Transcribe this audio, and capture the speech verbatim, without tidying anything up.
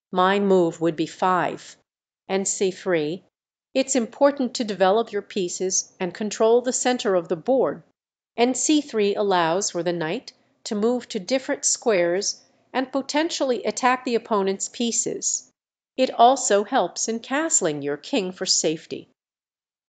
My move would be five. And c three, it's important to develop your pieces and control the center of the board, and c three allows for the knight to move to different squares and potentially attack the opponent's pieces. It also helps in castling your king for safety.